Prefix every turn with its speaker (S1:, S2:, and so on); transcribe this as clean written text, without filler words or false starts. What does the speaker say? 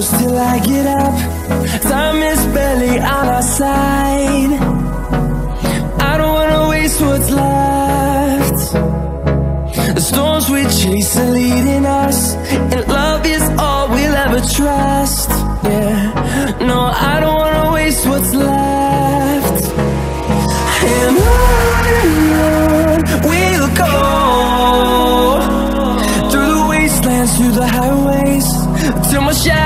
S1: goes till I get up. Time is barely on our side. I don't wanna waste what's left. The storms we chase are leading us, and love is all we'll ever trust. Yeah, no, I don't wanna waste what's left. And on we'll go, through the wastelands, through the highways, till my shadow